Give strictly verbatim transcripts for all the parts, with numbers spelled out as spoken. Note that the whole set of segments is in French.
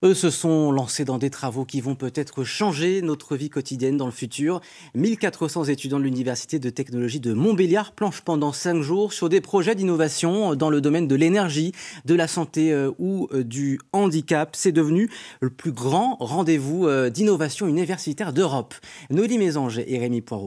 Eux se sont lancés dans des travaux qui vont peut-être changer notre vie quotidienne dans le futur. mille quatre cents étudiants de l'Université de technologie de Montbéliard planchent pendant cinq jours sur des projets d'innovation dans le domaine de l'énergie, de la santé ou du handicap. C'est devenu le plus grand rendez-vous d'innovation universitaire d'Europe. Noélie Mésange et Rémi Poirot.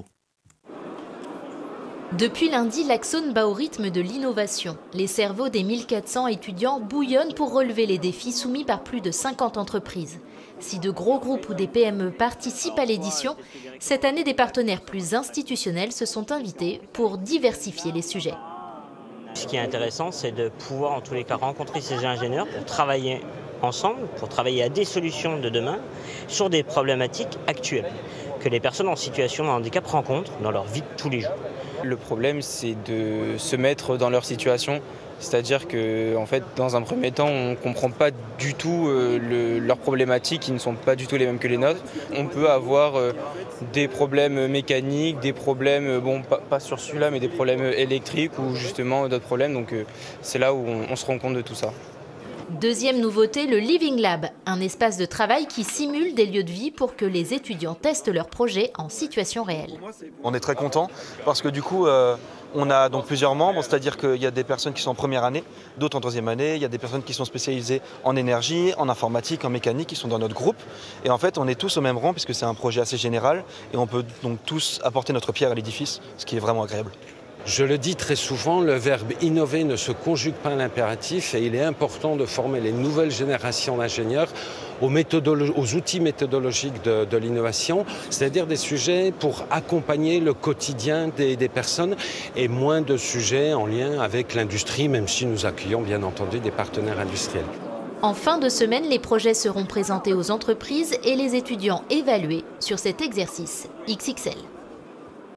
Depuis lundi, l'Axone bat au rythme de l'innovation. Les cerveaux des mille quatre cents étudiants bouillonnent pour relever les défis soumis par plus de cinquante entreprises. Si de gros groupes ou des P M E participent à l'édition, cette année des partenaires plus institutionnels se sont invités pour diversifier les sujets. Ce qui est intéressant, c'est de pouvoir en tous les cas rencontrer ces ingénieurs pour travailler ensemble, pour travailler à des solutions de demain sur des problématiques actuelles que les personnes en situation de handicap rencontrent dans leur vie de tous les jours. Le problème, c'est de se mettre dans leur situation. C'est-à-dire que, en fait, dans un premier temps, on ne comprend pas du tout euh, le, leurs problématiques qui ne sont pas du tout les mêmes que les nôtres. On peut avoir euh, des problèmes mécaniques, des problèmes, bon, pas, pas sur celui-là, mais des problèmes électriques ou justement d'autres problèmes. Donc euh, c'est là où on, on se rend compte de tout ça. Deuxième nouveauté, le Living Lab, un espace de travail qui simule des lieux de vie pour que les étudiants testent leurs projets en situation réelle. On est très contents parce que du coup, euh, on a donc plusieurs membres, c'est-à-dire qu'il y a des personnes qui sont en première année, d'autres en troisième année, il y a des personnes qui sont spécialisées en énergie, en informatique, en mécanique, qui sont dans notre groupe. Et en fait, on est tous au même rang puisque c'est un projet assez général et on peut donc tous apporter notre pierre à l'édifice, ce qui est vraiment agréable. Je le dis très souvent, le verbe innover ne se conjugue pas à l'impératif et il est important de former les nouvelles générations d'ingénieurs aux, aux outils méthodologiques de, de l'innovation, c'est-à-dire des sujets pour accompagner le quotidien des, des personnes et moins de sujets en lien avec l'industrie, même si nous accueillons bien entendu des partenaires industriels. En fin de semaine, les projets seront présentés aux entreprises et les étudiants évalués sur cet exercice X X L.